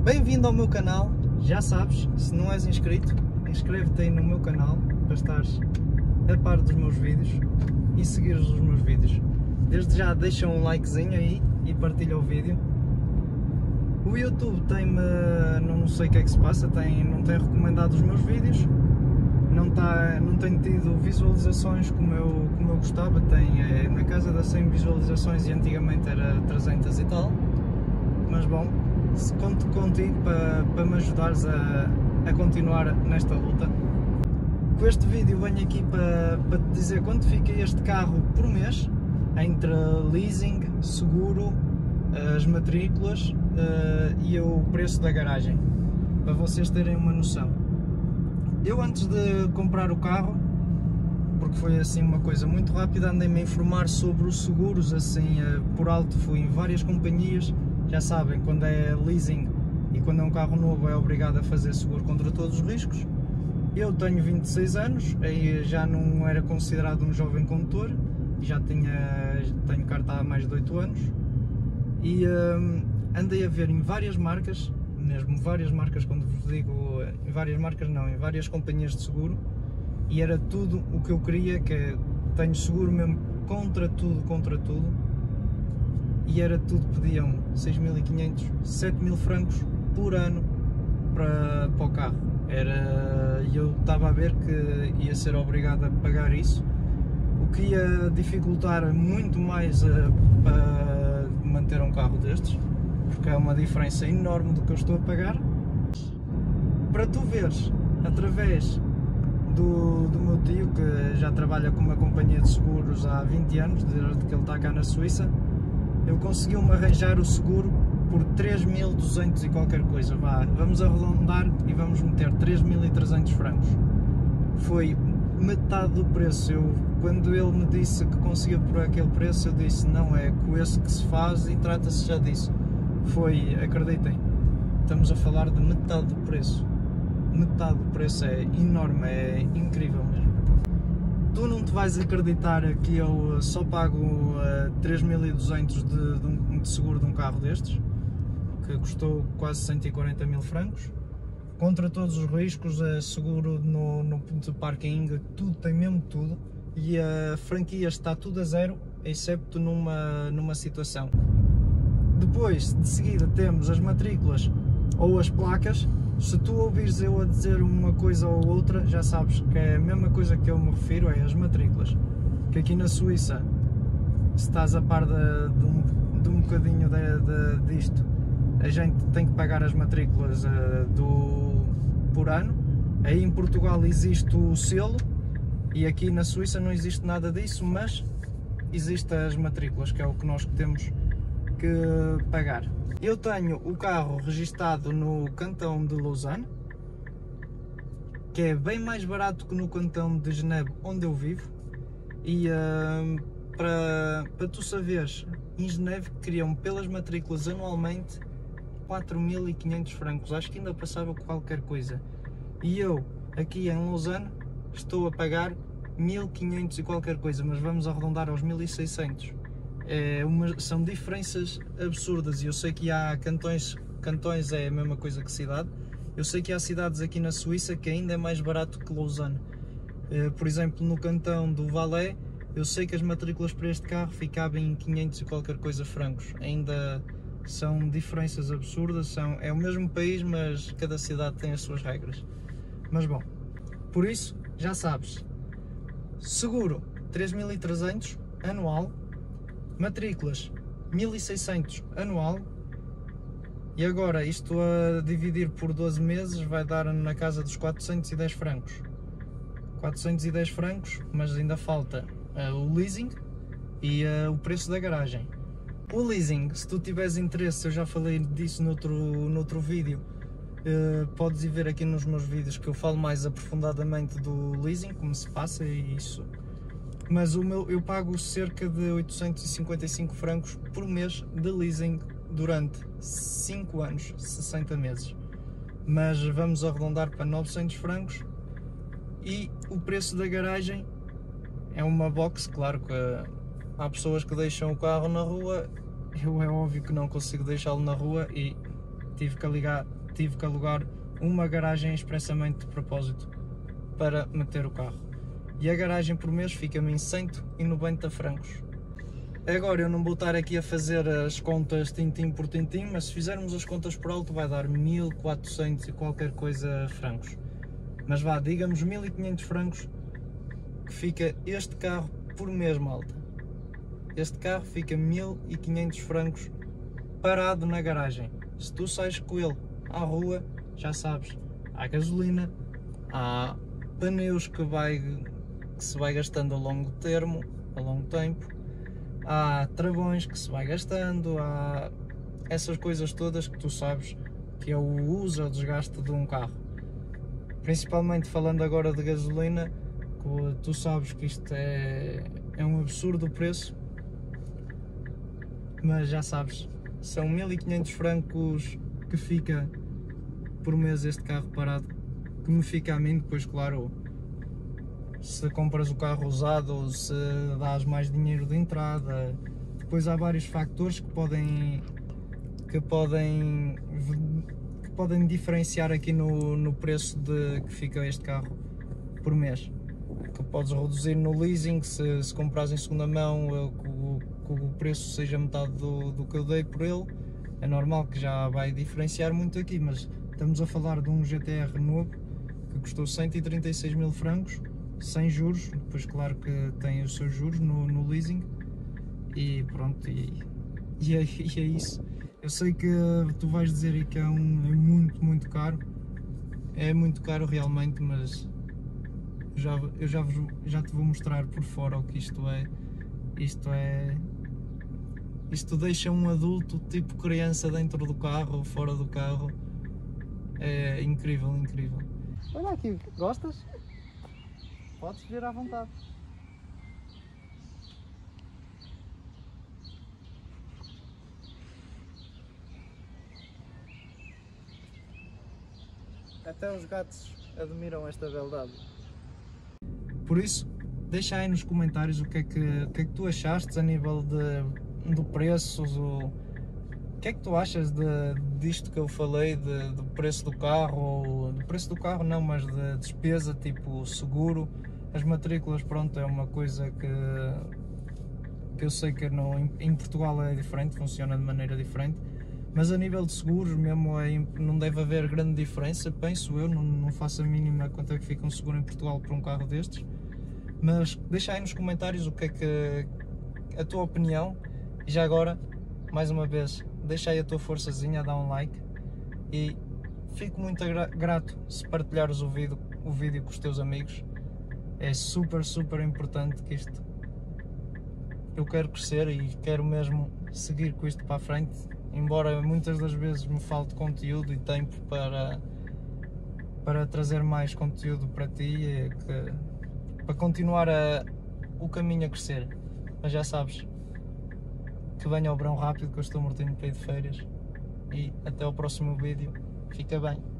Bem-vindo ao meu canal. Já sabes, se não és inscrito, inscreve-te aí no meu canal para estares a par dos meus vídeos e seguires os meus vídeos. Desde já deixa um likezinho aí e partilha o vídeo. O YouTube tem-me, não sei o que é que se passa, não tem recomendado os meus vídeos, não tem tido visualizações como eu gostava. Tem na casa das 100 visualizações e antigamente era 300 e tal, mas bom, conto contigo para me ajudares a continuar nesta luta. Com este vídeo venho aqui para te dizer quanto fica este carro por mês, entre leasing, seguro, as matrículas e o preço da garagem, para vocês terem uma noção. Eu, antes de comprar o carro, porque foi assim uma coisa muito rápida, andei-me a informar sobre os seguros, assim por alto. Fui em várias companhias. Já sabem, quando é leasing e quando é um carro novo é obrigado a fazer seguro contra todos os riscos. Eu tenho 26 anos, aí já não era considerado um jovem condutor, e já tenho carta há mais de 8 anos, e andei a ver em várias marcas, mesmo várias marcas, quando vos digo em várias marcas não, em várias companhias de seguro, e era tudo o que eu queria, que tenho seguro mesmo contra tudo, e era tudo, pediam 6.500, 7.000 francos por ano para o carro. Eu estava a ver que ia ser obrigado a pagar isso, o que ia dificultar muito mais para manter um carro destes, porque é uma diferença enorme do que eu estou a pagar. Para tu veres, através do meu tio, que já trabalha com uma companhia de seguros há 20 anos, desde que ele está cá na Suíça, ele conseguiu-me arranjar o seguro por 3.200 e qualquer coisa. Vamos arredondar e vamos meter 3.300 francos. Foi metade do preço. Quando ele me disse que conseguia por aquele preço, eu disse: não, é com esse que se faz e trata-se já disso. Acreditem, estamos a falar de metade do preço. Metade do preço, é enorme, é incrível mesmo. Tu não te vais acreditar que eu só pago 3.200 de seguro de um carro destes, que custou quase 140.000 francos, contra todos os riscos, seguro no ponto de parking, tudo, tem mesmo tudo, e a franquia está tudo a zero, excepto numa situação. Depois, de seguida, temos as matrículas ou as placas. Se tu ouvires eu a dizer uma coisa ou outra, já sabes que é a mesma coisa que eu me refiro, é as matrículas. Que aqui na Suíça, se estás a par de um bocadinho disto, a gente tem que pagar as matrículas por ano. Aí em Portugal existe o selo e aqui na Suíça não existe nada disso, mas existem as matrículas, que é o que nós temos que pagar. Eu tenho o carro registado no cantão de Lausanne, que é bem mais barato que no cantão de Genebra, onde eu vivo, e para tu saberes, em Genebra queriam pelas matrículas anualmente 4.500 francos, acho que ainda passava qualquer coisa, e eu aqui em Lausanne estou a pagar 1.500 e qualquer coisa, mas vamos arredondar aos 1.600. São diferenças absurdas, e eu sei que há cantões é a mesma coisa que cidade. Eu sei que há cidades aqui na Suíça que ainda é mais barato que Lausanne. Por exemplo, no cantão do Valais, eu sei que as matrículas para este carro ficavam em 500 e qualquer coisa francos. Ainda são diferenças absurdas, é o mesmo país, mas cada cidade tem as suas regras. Mas bom, por isso, já sabes, seguro 3.300 anual, matrículas 1.600 anual, e agora isto a dividir por 12 meses vai dar na casa dos 410 francos. 410 francos, mas ainda falta o leasing e o preço da garagem. O leasing, se tu tiveres interesse, eu já falei disso noutro vídeo, podes ir ver aqui nos meus vídeos que eu falo mais aprofundadamente do leasing, como se passa e isso. Mas eu pago cerca de 855 francos por mês de leasing durante 5 anos, 60 meses. Mas vamos arredondar para 900 francos. E o preço da garagem é uma box. Claro que há pessoas que deixam o carro na rua, eu é óbvio que não consigo deixá-lo na rua, e tive que alugar uma garagem expressamente de propósito para meter o carro. E a garagem por mês fica-me em 190 francos. Agora eu não vou estar aqui a fazer as contas tintim por tintim, mas se fizermos as contas por alto vai dar 1400 e qualquer coisa francos. Mas vá, digamos 1500 francos que fica este carro por mês, malta. Este carro fica 1500 francos parado na garagem. Se tu sais com ele à rua, já sabes, há gasolina, há pneus que se vai gastando a longo tempo, há travões que se vai gastando, há essas coisas todas que tu sabes que é o uso ou desgaste de um carro. Principalmente falando agora de gasolina, que tu sabes que isto é um absurdo o preço, mas já sabes, são 1500 francos que fica por mês este carro parado, que me fica a mim. Depois, claro, se compras o carro usado ou se dás mais dinheiro de entrada, depois há vários fatores que podem diferenciar aqui no preço que fica este carro por mês. Que podes reduzir no leasing, se comprares em segunda mão, que o preço seja metade do que eu dei por ele. É normal que já vai diferenciar muito aqui, mas estamos a falar de um GTR novo que custou 136 mil francos, sem juros. Depois claro que tem os seus juros no leasing, e pronto, e é isso. Eu sei que tu vais dizer aí que é muito caro, é muito caro realmente, mas eu já te vou mostrar por fora o que isto é. Isto deixa um adulto tipo criança dentro do carro ou fora do carro. É incrível, incrível. Olha aqui, gostas? Podes vir à vontade. Até os gatos admiram esta beldade. Por isso, deixa aí nos comentários o que é que tu achaste a nível do preço, o que é que tu achas disto que eu falei, do preço do carro, ou do preço do carro não, mas de despesa, tipo seguro. As matrículas, pronto, é uma coisa que eu sei que em Portugal é diferente, funciona de maneira diferente, mas a nível de seguros mesmo não deve haver grande diferença, penso eu. Não faço a mínima quanto é que fica um seguro em Portugal para um carro destes, mas deixa aí nos comentários o que é que a tua opinião. E já agora, mais uma vez, deixa aí a tua forçazinha, dá um like, e fico muito grato se partilhares o vídeo com os teus amigos. É super importante que isto, eu quero crescer e quero mesmo seguir com isto para a frente, embora muitas das vezes me falte conteúdo e tempo para trazer mais conteúdo para ti, para continuar o caminho a crescer. Mas já sabes, que venha o verão rápido, que eu estou mortinho para ir de férias, e até ao próximo vídeo. Fica bem.